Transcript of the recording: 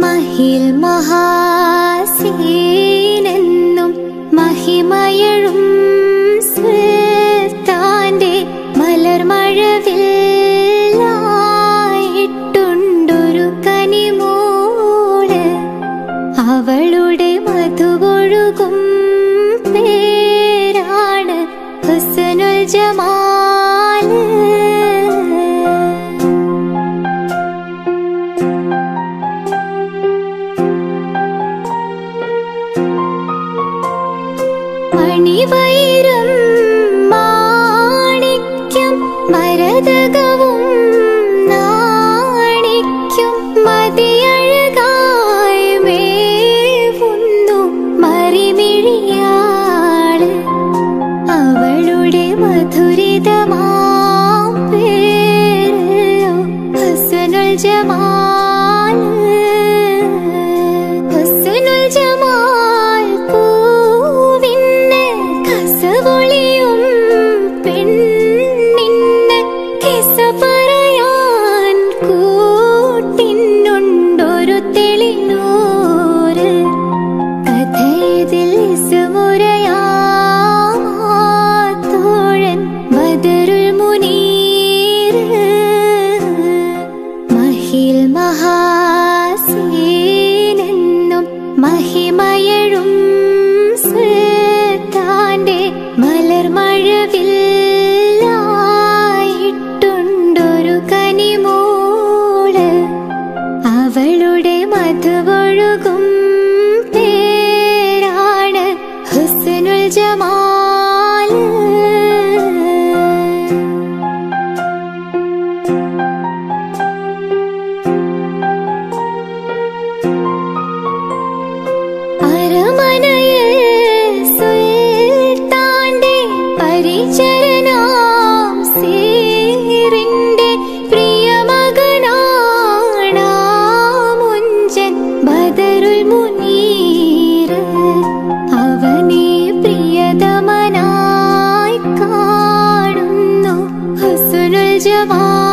മഹിൽ മഹാസീനെന്നും മഹിമയഴും സുൽത്താന്റെ മലർമഴവില്ലായിട്ടുണ്ടൊരു കനിമോള്. അവളുടെ മധുവൊഴുകും പേരാണ് ഹുസ്നുൽ ജമാല്. മണിവൈരം മാണിക്യം മരതകവും നാണിക്യം മതിയഴകായി മേവുന്നു മറിമിഴിയാള്. അവളുടെ മധുരിതമാം പേര് ഹുസ്നുൽ ജമാല്. ഹുസ്നുൽ ജമാൽ പൂവിന് കസവൊളിയും പെണ്ണിന് കിസ പറയാൻ കൂട്ടിനുണ്ടൊരു തെളിനൂറ്. കഥയിതിൽ ഇസുമുരയാത്തോഴൻ ബദറുൽ മുനീർ. മഹിൽ മഹാസീനെന്നും മഹിമയഴും സുൽത്താന്റെ മലർമഴവില്ലായിട്ടുണ്ടൊരു കനിമോള്. അവളുടെ മധുവൊഴുകും പേരാണ് ഹുസ്നുൽ ജമാല്. അരമനയിൽ സുൽത്താന്റെ പരിചരനാം സീറിന്റെ പ്രിയമകനാണ് മുഞ്ചൻ ബദറുൽ മുനീർ. അവനെ പ്രിയതമനായി കാണുന്നു ഹുസ്നുൽ ജമാൽ.